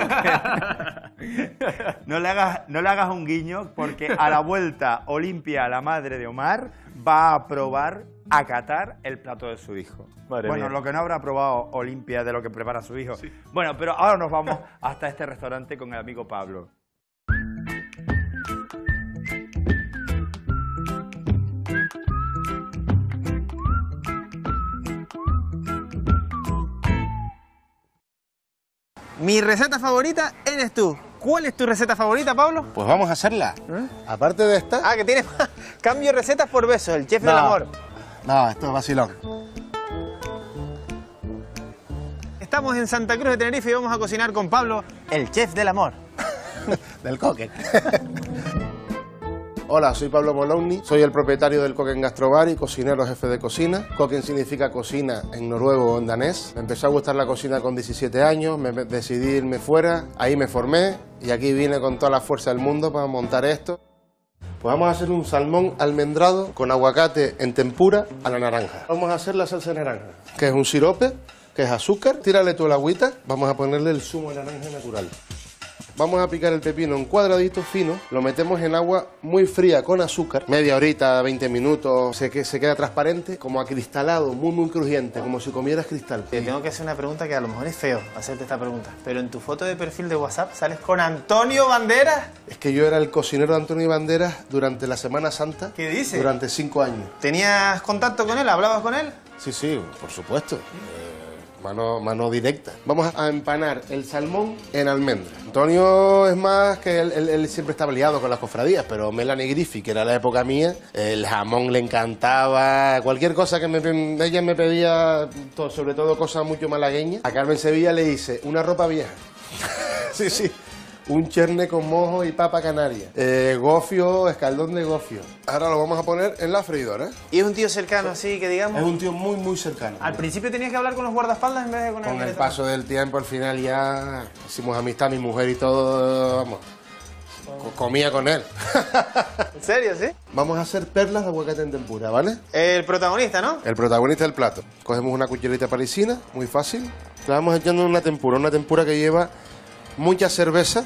no, le hagas, no le hagas un guiño porque a la vuelta Olimpia, la madre de Omar, va a probar, a catar el plato de su hijo. Madre bueno, mía. lo que no habrá probado Olimpia de lo que prepara su hijo. Bueno, pero ahora nos vamos hasta este restaurante con el amigo Pablo. Mi receta favorita eres tú. ¿Cuál es tu receta favorita, Pablo? Pues vamos a hacerla. Aparte de esta... Ah, que tienes cambio de recetas por besos, el chef del No. amor. No, esto es vacilón. Estamos en Santa Cruz de Tenerife y vamos a cocinar con Pablo, el chef del amor. Del Coquen. Hola, soy Pablo Molowny, soy el propietario del Coquen Gastrobar y cocinero jefe de cocina. Coquen significa cocina en noruego o en danés. Me empezó a gustar la cocina con diecisiete años, me me- decidí irme fuera, ahí me formé y aquí vine con toda la fuerza del mundo para montar esto. Pues vamos a hacer un salmón almendrado con aguacate en tempura a la naranja. Vamos a hacer la salsa de naranja, que es un sirope, que es azúcar. Tírale tú la agüita, vamos a ponerle el zumo de naranja natural. Vamos a picar el pepino en cuadraditos finos, lo metemos en agua muy fría con azúcar, media horita, veinte minutos, se, que, se queda transparente, como acristalado, muy muy crujiente, como si comieras cristal. Te tengo que hacer una pregunta que a lo mejor es feo hacerte esta pregunta, pero en tu foto de perfil de WhatsApp sales con Antonio Banderas. Es que yo era el cocinero de Antonio Banderas durante la Semana Santa. ¿Qué dices? Durante cinco años. ¿Tenías contacto con él? ¿Hablabas con él? Sí, sí, por supuesto. Eh, Mano, mano directa. Vamos a empanar el salmón en almendra. Antonio es más que él, él- él siempre estaba liado con las cofradías, pero Melanie Griffith, que era la época mía, el jamón le encantaba, cualquier cosa que me, ella me pedía, to- sobre todo cosas mucho malagueñas. A Carmen Sevilla le hice una ropa vieja. Sí, sí. Un cherne con mojo y papa canaria. Eh, gofio, escaldón de gofio. Ahora lo vamos a poner en la freidora. Y es un tío cercano así que digamos... Es un tío muy, muy cercano. Al principio tenías que hablar con los guardaespaldas en vez de con Con el... el paso del tiempo, al final ya hicimos amistad, mi mujer y todo, vamos, co- comía con él. ¿En serio, sí? Vamos a hacer perlas de aguacate en tempura, ¿vale? El protagonista, ¿no? El protagonista del plato. Cogemos una cucharita parisina, muy fácil. Le vamos echando una tempura, una tempura que lleva mucha cerveza.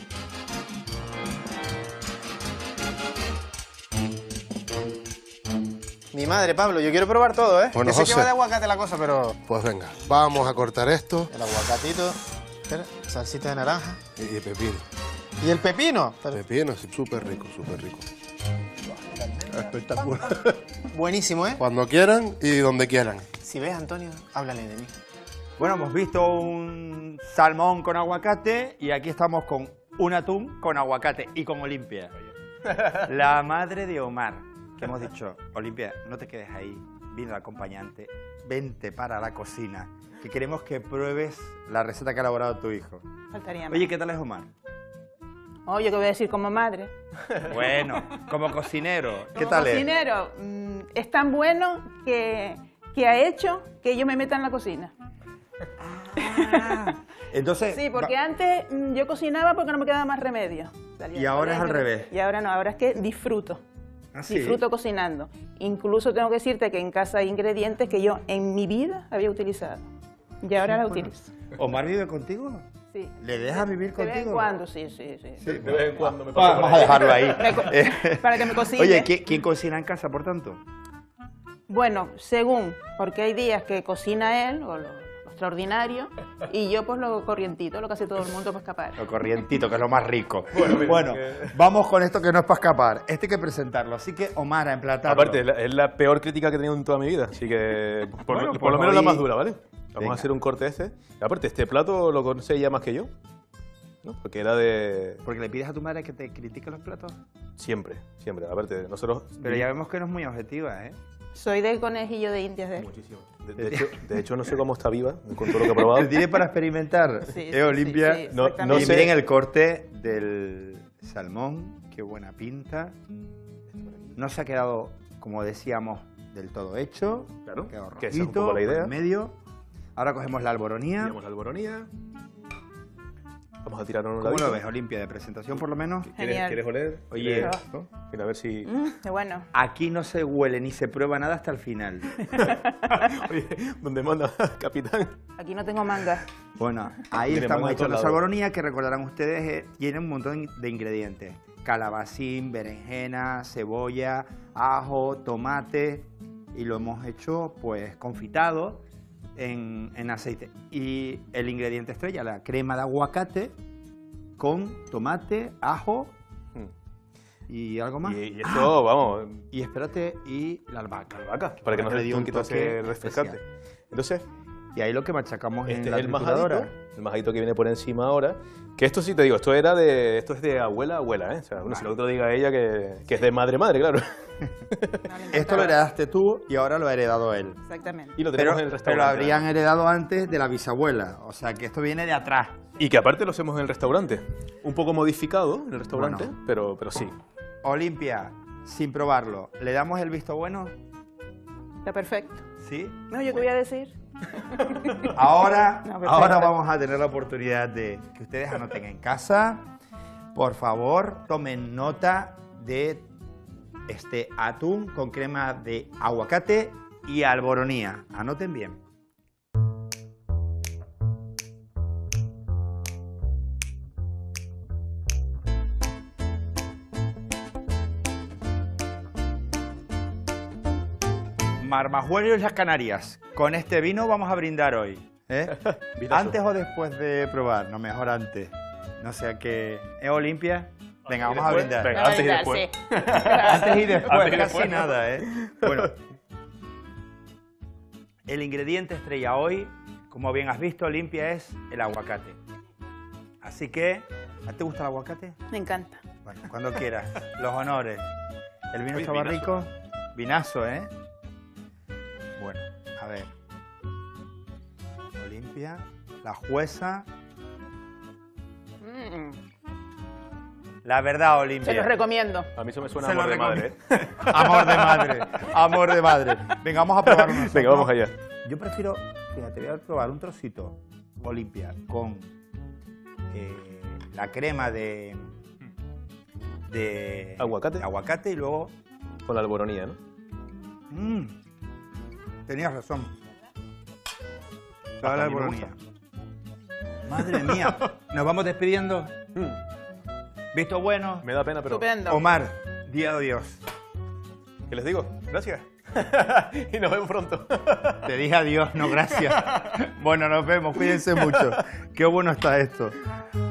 Mi madre, Pablo, yo quiero probar todo, ¿eh? Bueno, Yo sé José. que va de aguacate la cosa, pero... Pues venga, vamos a cortar esto El aguacatito, espera, salsita de naranja. y, y pepino. ¿Y el pepino? Pero- Pepino, sí, súper rico, súper rico. Espectacular. Buenísimo, ¿eh? Cuando quieran y donde quieran. Si ves, Antonio, háblale de mí. Bueno, hemos visto un salmón con aguacate y aquí estamos con un atún con aguacate y con Olimpia. La madre de Omar, que hemos dicho, Olimpia, no te quedes ahí, vino el acompañante, vente para la cocina, que queremos que pruebes la receta que ha elaborado tu hijo. Faltaría más. Oye, ¿qué tal es Omar? Oye, ¿qué voy a decir como madre? Bueno, como cocinero, ¿qué Como tal es? cocinero, mm, es tan bueno que, que ha hecho que yo me meta en la cocina. Entonces, Sí, porque va- antes mm, yo cocinaba porque no me quedaba más remedio. Salía Y ahora del es al colegio. revés. Y ahora no, ahora es que disfruto. ¿Ah, sí? Disfruto cocinando. Incluso tengo que decirte que en casa hay ingredientes que yo en mi vida había utilizado. Y ahora la utilizo. ¿Omar vive contigo? Sí. ¿Le dejas vivir De contigo? vez en cuando, sí, sí, sí. Sí, De vez en cuando me pasa por vamos a ahí. dejarlo ahí. Me co- Eh, para que me cocine. Oye, ¿quién, quién cocina en casa, por tanto? Bueno, según, porque hay días que cocina él, o lo, lo extraordinario, y yo pues lo corrientito, lo que hace todo el mundo para escapar. Lo corrientito, que es lo más rico. Bueno, mira, Bueno, que- vamos con esto que no es para escapar. Este hay que presentarlo, así que Omar, a emplatarlo. Aparte, es la, es la peor crítica que he tenido en toda mi vida, así que por, Bueno, por pues lo menos hoy- la más dura, ¿vale? Vamos Venga. a hacer un corte este. Y aparte, este plato lo conoce ya más que yo, ¿no? Porque era de... Porque le pides a tu madre que te critique los platos. Siempre, siempre. Aparte, nosotros... Pero ya vemos que no es muy objetiva, ¿eh? Soy del conejillo de indias de él. Muchísimo. De, de hecho, de hecho, no sé cómo está viva, con todo lo que he probado. El tiene para experimentar. Sí, sí, eh, Olimpia. sí, sí, No- exactamente. no y sé- miren el corte del, salmón, qué buena pinta. No se ha quedado, como decíamos, del todo hecho. Claro, ha quedado que esa es un rojito, poco la idea. por en medio. Ahora cogemos la alboronía. Tenemos la alboronía. Vamos a tirar un ¿Cómo lo ves, Olimpia? De presentación, por lo menos. ¿Quieres, Genial. ¿Quieres oler? Oye. ¿Quieres, no? Mira, a ver si... Mm, qué bueno. Aquí no se huele ni se prueba nada hasta el final. Oye, donde manda capitán. Aquí no tengo manga. Bueno, ahí Tiene estamos manga a hechos todos la lados. alboronía, que recordarán ustedes, eh, tiene un montón de ingredientes. Calabacín, berenjena, cebolla, ajo, tomate, y lo hemos hecho pues confitado en, en aceite. Y el ingrediente estrella, la crema de aguacate con tomate, ajo y algo más. Y, y esto, vamos... Y espérate, y la albahaca. Albahaca, para que no le se dé dé un un poquito toque ese refrescante. especial. Entonces, Y ahí lo que machacamos este en es la el trituradora. majadito, el majadito que viene por encima ahora. Que esto sí te digo, esto era de, esto es de abuela a abuela, ¿eh? O sea, bueno, si lo otro diga ella que, que es de madre madre, claro. Esto lo heredaste tú y ahora lo ha heredado él. Exactamente. Y lo Pero, tenemos en el pero lo restaurante. habrían heredado antes de la bisabuela. O sea que esto viene de atrás. Y que aparte lo hacemos en el restaurante. Un poco modificado en el restaurante, Bueno. pero, pero sí. Olimpia, sin probarlo, ¿le damos el visto bueno? Está perfecto. ¿Sí? No, ¿yo qué voy a decir? Ahora, No, perfecto. ahora vamos a tener la oportunidad de que ustedes anoten en casa. Por favor, tomen nota de este atún con crema de aguacate y alboronía. Anoten bien. Marmajuelo y las Canarias. Con este vino vamos a brindar hoy. ¿eh? Vinazo. ¿Antes o después de probar? No, mejor antes. No sea que... ¿Es Olimpia? Venga, vamos a después? brindar. Venga, antes y después. Antes y después, Antes y casi después. nada, ¿eh? Bueno. El ingrediente estrella hoy, como bien has visto, Olimpia, es el aguacate. Así que, ¿a ti te gusta el aguacate? Me encanta. Bueno, cuando quieras. Los honores. El vino Uy, estaba vinazo. rico. Vinazo, ¿eh? Bueno, a ver. Olimpia, la jueza. Mm, La verdad, se Olimpia. los recomiendo. A mí eso me suena Se lo amor de madre, ¿eh? recomiendo. Amor de madre. Amor de madre. Venga, vamos a probar uno. Venga, vamos allá. Yo prefiero, fíjate, voy a probar un trocito Olimpia con eh, la crema de, de Aguacate. de aguacate y luego... Con la alboronía, ¿no? Mmm, tenías razón. Ah, Toda la a mí me alboronía. Madre mía, nos vamos despidiendo. Visto bueno. Me da pena, pero... Estupendo. Omar, di adiós. ¿Qué les digo? Gracias. Y nos vemos pronto. Te dije adiós, no gracias. Bueno, nos vemos, cuídense mucho. Qué bueno está esto.